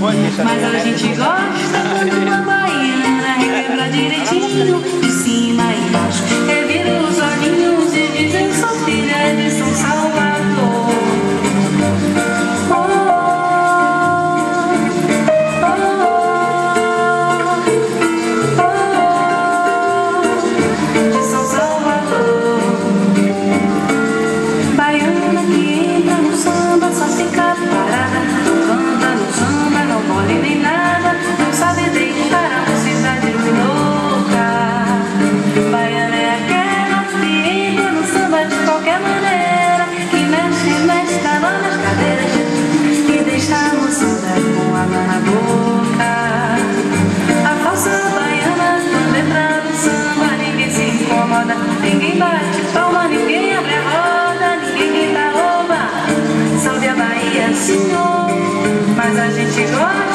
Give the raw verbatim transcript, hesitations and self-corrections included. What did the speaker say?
Mas a gente gosta quando uma baiana requebra direitinho, de cima e embaixo, revira os olhinhos e diz: eu sou filha de São Salvador. Oh, oh, oh, oh, de São Salvador. Baiana que entra no samba só fica parada, não canta no samba, não mole nem nada, não sabe deixar a mocidade louca. Baiana é aquela que entra no samba de qualquer maneira, que mexe, mexe, dá nó nas cadeiras, que deixa a mocidade com água na boca. A falsa baiana quando entra no samba, ninguém se incomoda, ninguém bate palma, ninguém abre a roda, ninguém grita oba, salve a Bahia, senhor. Mas a gente gosta